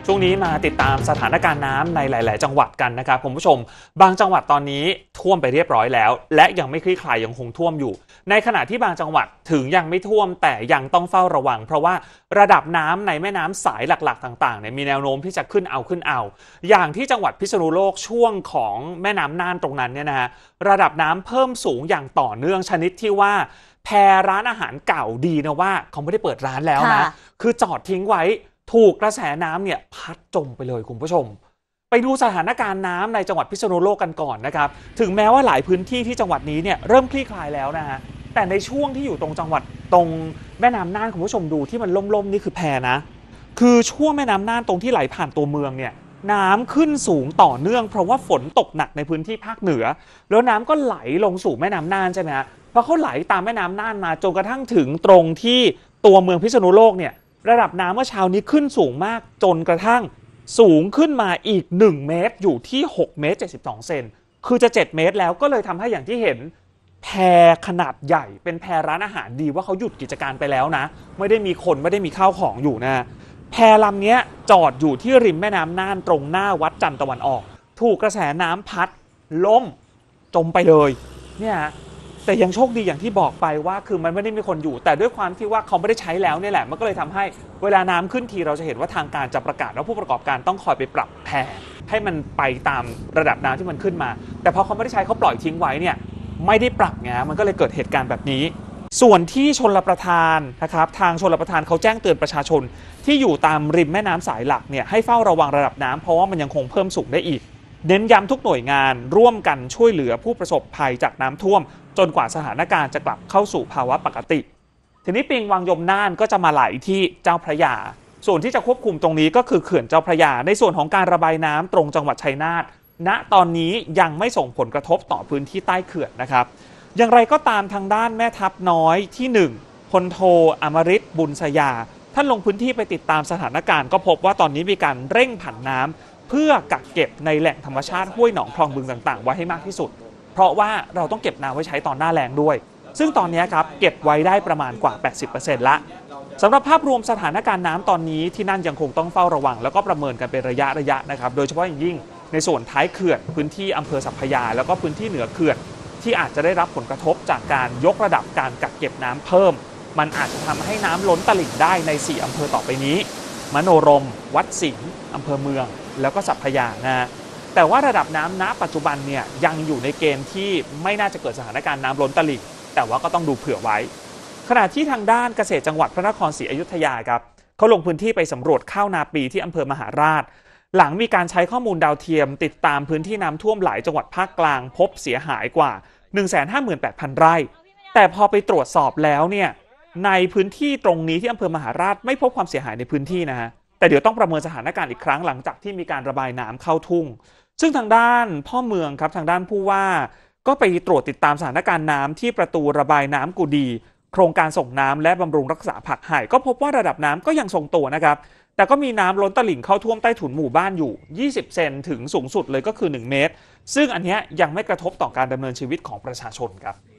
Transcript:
ช่วงนี้มาติดตามสถานการณ์น้ำในหลายๆจังหวัดกันนะครับคุณผู้ชมบางจังหวัดตอนนี้ท่วมไปเรียบร้อยแล้วและยังไม่คลี่คลายยังคงท่วมอยู่ในขณะที่บางจังหวัดถึงยังไม่ท่วมแต่ยังต้องเฝ้าระวังเพราะว่าระดับน้ำในแม่น้ำสายหลักๆต่างๆเนี่ยมีแนวโน้มที่จะขึ้นเอาอย่างที่จังหวัดพิษณุโลกช่วงของแม่น้ำน่านตรงนั้นเนี่ยนะฮะระดับน้ำเพิ่มสูงอย่างต่อเนื่องชนิดที่ว่าแพร้านอาหารเก่าดีนะว่าเขาไม่ได้เปิดร้านแล้วนะคือจอดทิ้งไว้ถูกกระแสน้ำเนี่ยพัดจมไปเลยคุณผู้ชมไปดูสถานการณ์น้ำในจังหวัดพิษณุโลกกันก่อนนะครับถึงแม้ว่าหลายพื้นที่ที่จังหวัดนี้เนี่ยเริ่มคลี่คลายแล้วนะฮะแต่ในช่วงที่อยู่ตรงจังหวัดตรงแม่น้ำน่านคุณผู้ชมดูที่มันล่มๆนี่คือแพนะคือช่วงแม่น้ำน่านตรงที่ไหลผ่านตัวเมืองเนี่ยน้ำขึ้นสูงต่อเนื่องเพราะว่าฝนตกหนักในพื้นที่ภาคเหนือแล้วน้ำก็ไหลลงสู่แม่น้ำน่านใช่ไหมฮะพอเขาไหลตามแม่น้ำน่านมาจนกระทั่งถึงตรงที่ตัวเมืองพิษณุโลกเนี่ยระดับน้ำเมื่อเช้านี้ขึ้นสูงมากจนกระทั่งสูงขึ้นมาอีก1เมตรอยู่ที่6เมตร72เซนคือจะ7เมตรแล้วก็เลยทำให้อย่างที่เห็นแพขนาดใหญ่เป็นแพร้านอาหารดีว่าเขาหยุดกิจการไปแล้วนะไม่ได้มีคนไม่ได้มีข้าวของอยู่นะแพลำนี้จอดอยู่ที่ริมแม่น้ำน่านตรงหน้าวัดจันทร์ตะวันออกถูกกระแสน้ำพัดล้มจมไปเลยเนี่ยแต่ยังโชคดีอย่างที่บอกไปว่าคือมันไม่ได้มีคนอยู่แต่ด้วยความที่ว่าเขาไม่ได้ใช้แล้วนี่แหละมันก็เลยทำให้เวลาน้ำขึ้นทีเราจะเห็นว่าทางการจะประกาศว่าผู้ประกอบการต้องคอยไปปรับแพให้มันไปตามระดับน้ำที่มันขึ้นมาแต่พอเขาไม่ได้ใช้เขาปล่อยทิ้งไว้เนี่ยไม่ได้ปรับไงมันก็เลยเกิดเหตุการณ์แบบนี้ส่วนที่ชลประทานนะครับทางชลประทานเขาแจ้งเตือนประชาชนที่อยู่ตามริมแม่น้ำสายหลักเนี่ยให้เฝ้าระวังระดับน้ำเพราะว่ามันยังคงเพิ่มสูงได้อีกเน้นย้ำทุกหน่วยงานร่วมกันช่วยเหลือผู้ประสบภัยจากน้ำท่วมจนกว่าสถานการณ์จะกลับเข้าสู่ภาวะปกติทีนี้ปิงวังยมน่านก็จะมาไหลที่เจ้าพระยาส่วนที่จะควบคุมตรงนี้ก็คือเขื่อนเจ้าพระยาในส่วนของการระบายน้ำตรงจังหวัดชัยนาทณตอนนี้ยังไม่ส่งผลกระทบต่อพื้นที่ใต้เขื่อนนะครับอย่างไรก็ตามทางด้านแม่ทัพน้อยที่1พลโทอมฤตบุญสยาท่านลงพื้นที่ไปติดตามสถานการณ์ก็พบว่าตอนนี้มีการเร่งผันน้ำเพื่อกักเก็บในแหล่งธรรมชาติห้วยหนองคลองบึงต่างๆไว้ให้มากที่สุดเพราะว่าเราต้องเก็บน้ำไว้ใช้ตอนหน้าแล้งด้วยซึ่งตอนนี้ครับเก็บไว้ได้ประมาณกว่า 80% ละสำหรับภาพรวมสถานการณ์น้ำตอนนี้ที่นั่นยังคงต้องเฝ้าระวังแล้วก็ประเมินกันเป็นระยะนะครับโดยเฉพาะอย่างยิ่งในส่วนท้ายเขื่อนพื้นที่อำเภอสัพพยาแล้วก็พื้นที่เหนือเขื่อนที่อาจจะได้รับผลกระทบจากการยกระดับการกักเก็บน้ำเพิ่มมันอาจจะทำให้น้ำล้นตลิ่งได้ใน4อำเภอต่อไปนี้มโนรมวัดสิงห์อำเภอเมืองแล้วก็สัพพยานะแต่ว่าระดับน้ำณปัจจุบันเนี่ยยังอยู่ในเกณฑ์ที่ไม่น่าจะเกิดสถานการณ์น้ำล้นตลิ่งแต่ว่าก็ต้องดูเผื่อไว้ขณะที่ทางด้านเกษตรจังหวัดพระนครศรีอยุธยาครับเขาลงพื้นที่ไปสำรวจข้าวนาปีที่อำเภอมหาราชหลังมีการใช้ข้อมูลดาวเทียมติดตามพื้นที่น้ำท่วมหลายจังหวัดภาคกลางพบเสียหายกว่า 158,000 ไร่แต่พอไปตรวจสอบแล้วเนี่ยในพื้นที่ตรงนี้ที่อำเภอมหาราชไม่พบความเสียหายในพื้นที่นะฮะแต่เดี๋ยวต้องประเมินสถานการณ์อีกครั้งหลังจากที่มีการระบายน้ำเข้าทุ่งซึ่งทางด้านพ่อเมืองครับทางด้านผู้ว่าก็ไปตรวจติดตามสถานการณ์น้ำที่ประตูระบายน้ำกูดีโครงการส่งน้ำและบำรุงรักษาผักไห่ก็พบว่าระดับน้ำก็ยังทรงตัวนะครับแต่ก็มีน้ำล้นตลิ่งเข้าท่วมใต้ถุนหมู่บ้านอยู่20เซนถึงสูงสุดเลยก็คือ1เมตรซึ่งอันนี้ยังไม่กระทบต่อการดำเนินชีวิตของประชาชนครับ